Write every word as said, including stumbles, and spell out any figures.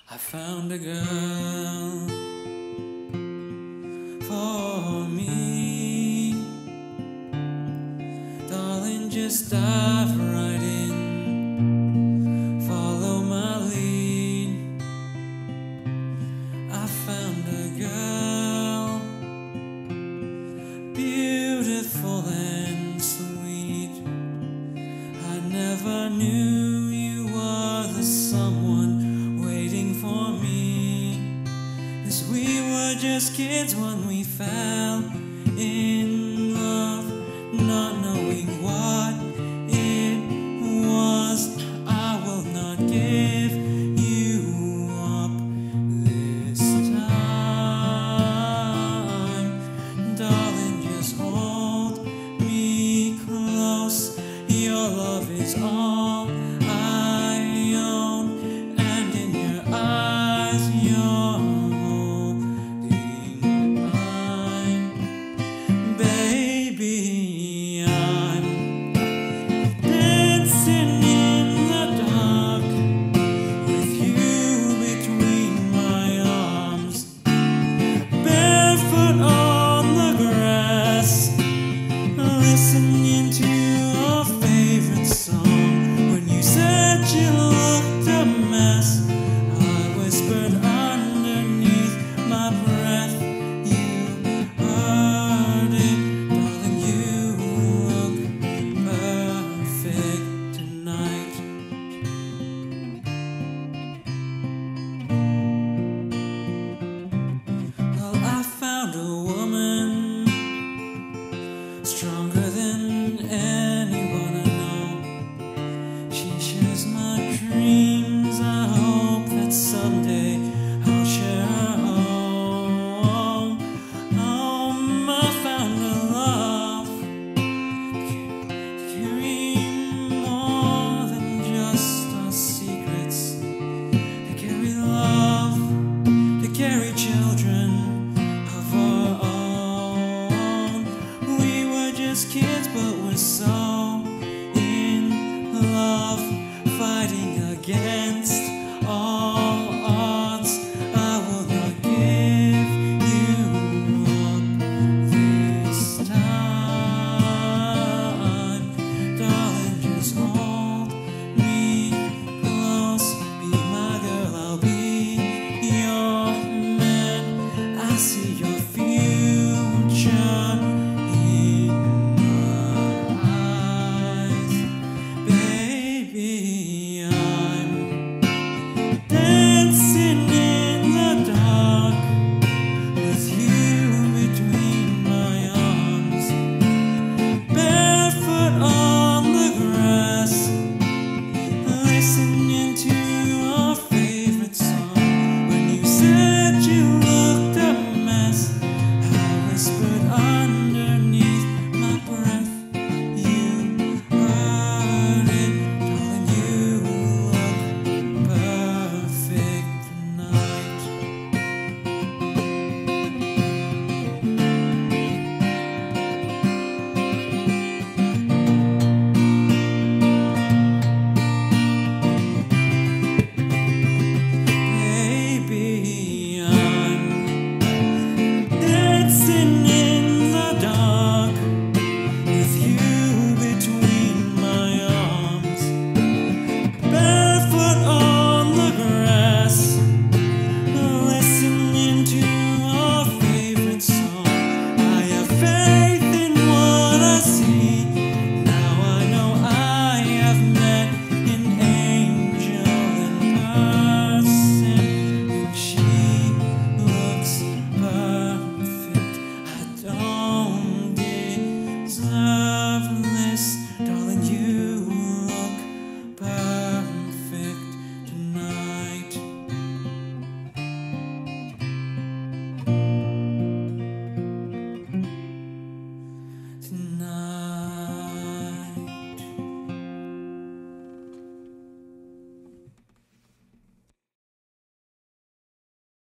I found a girl for me. Darling, just dive right in, follow my lead. I found a girl, beautiful and sweet. I never knew you were the someone waiting for me, 'cause we were just kids when we fell in love, not knowing what it was. I will not give you up this time. Darling, just hold me close. Your love is all